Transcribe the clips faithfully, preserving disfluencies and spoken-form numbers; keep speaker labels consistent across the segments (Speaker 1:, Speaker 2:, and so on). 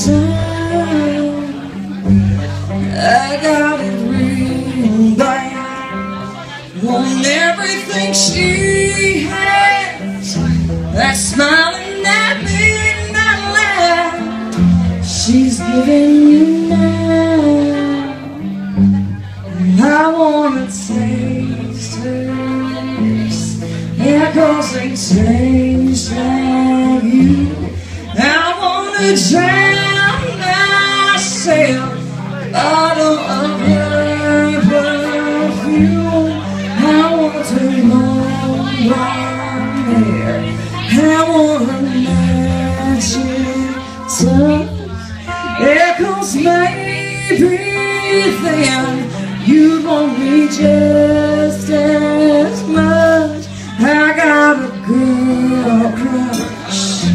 Speaker 1: time. I got it real bad. Want everything she has. That smiling, that midnight laugh she's giving you now. I wanna taste hers, yeah, 'cause they taste like you. I wanna drown myself, bottle of her perfume. I want to long hair, I want a magic touch. Yeah, 'cause maybe then you want me just as much. I got a girl crush.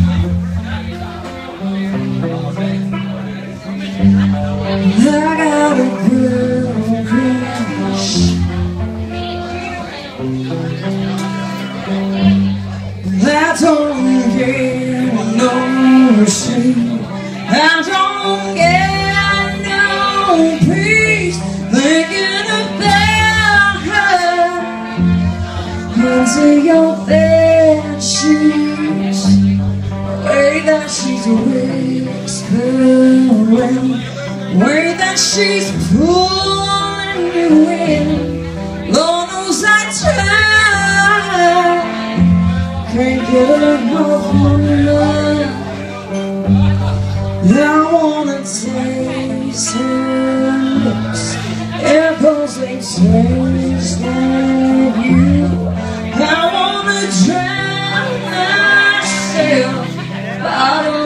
Speaker 1: I got a girl crush. I don't get no shame. I don't get no peace thinking about her into your bed sheets. The way that she's whispering, way that she's pulling you in. Lord knows I try, can't get enough of love. I wanna taste her lips, yeah, 'cause they taste like you. I wanna drown myself, bottle